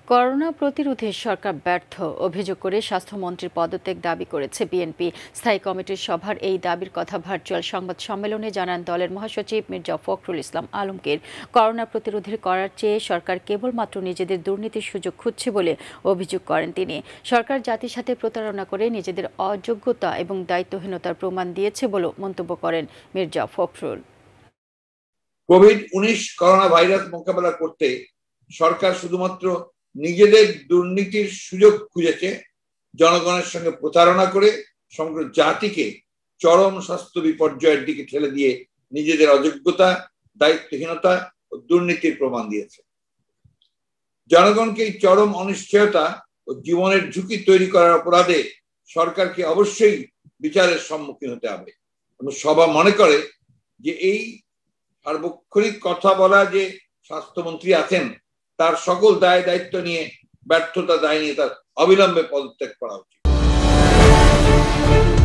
Corona প্রতিরোধে সরকার ব্যর্থ অভিযোগ করে স্বাস্থ্যমন্ত্রীর পদত্যাগ দাবি করেছে বিএনপি। স্থায়ী কমিটির সভার এই দাবির কথা ভার্চুয়াল সংবাদ সম্মেলনে জানান দলের মহাসচিব মির্জা ফখরুল ইসলাম আলমগীর। করোনা প্রতিরোধের করার চেয়ে সরকার কেবলমাত্র নিজেদের দুর্নীতির সুযোগ খুঁজছে বলে অভিযোগ করেন তিনি। সরকার জাতির সাথে প্রতারণা করে নিজেদের অযোগ্যতা এবং দায়িত্বহীনতার প্রমাণ দিয়েছে বলে মন্তব্য করেন মির্জা ফখরুল। কোভিড-19 করোনা ভাইরাস মোকাবেলা করতে সরকার শুধুমাত্র নিজেদের দুর্নীতির সুযোগ খুঁজেছে, জনগণের সঙ্গে প্রতারণা করে সমগ্র জাতিকে চরম স্বাস্থ্য বিপর্যয়ের দিকে ঠেলে দিয়ে নিজেদের অযোগ্যতা, দায়িত্বহীনতা ও দুর্নীতির প্রমাণ দিয়েছে। জনগণকে এই চরম অনিশ্চয়তা ও জীবনের ঝুঁকি তৈরি করার অপরাধে সরকারকে অবশ্যই বিচারের সম্মুখীন হতে হবে। সবাই মনে করে যে এই সার্বক্ষণিক কথা বলা যে স্বাস্থ্যমন্ত্রী আছেন তার সকল দায় দায়িত্ব নিয়ে ব্যর্থতা দায় নিয়ে তার অবিলম্বে পদত্যাগ করা উচিত।